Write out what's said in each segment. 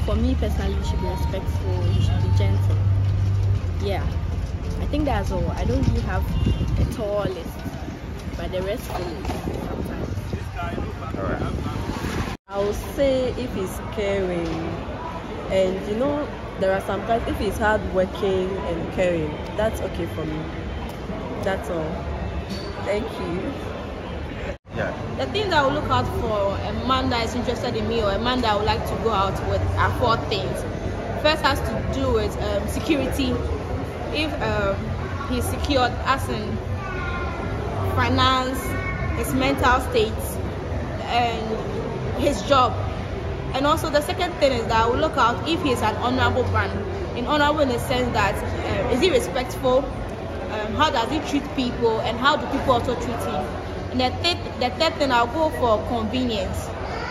for me personally, you should be respectful, you should be gentle. Yeah, I think that's all. I don't really have a tall list, but the rest follows sometimes. Alright. I would say if he's caring, and you know, there are some times if he's hardworking and caring, that's okay for me. That's all. Thank you. Yeah. The things I will look out for a man that is interested in me or a man that I would like to go out with are 4 things. First has to do with security. If he's secured as in finance, his mental state, and his job. And also the second thing is that I will look out if he's an honorable man. In honorable in the sense that is he respectful, how does he treat people, and how do people also treat him. And the third thing, I'll go for convenience.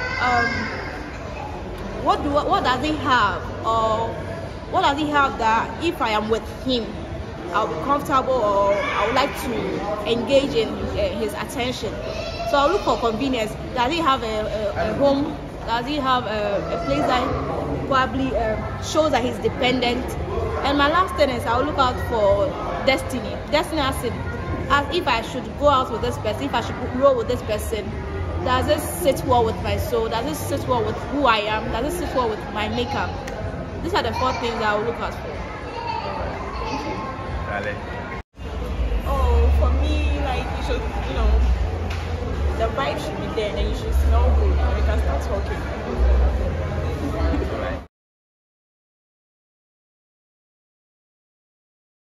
What does he have, or what does he have that if I am with him, I'll be comfortable, or I would like to engage in his attention. So I'll look for convenience. Does he have a home? Does he have a place that probably shows that he's dependent? And my last thing is I'll look out for destiny. Destiny as if I should go out with this person, if I should roll with this person, does this sit well with my soul? Does this sit well with who I am? Does this sit well with my makeup? These are the 4 things I will look out for. Thank you. Ale. Oh, for me, like you should, the vibe should be there, and then you should smell good, and you can start talking.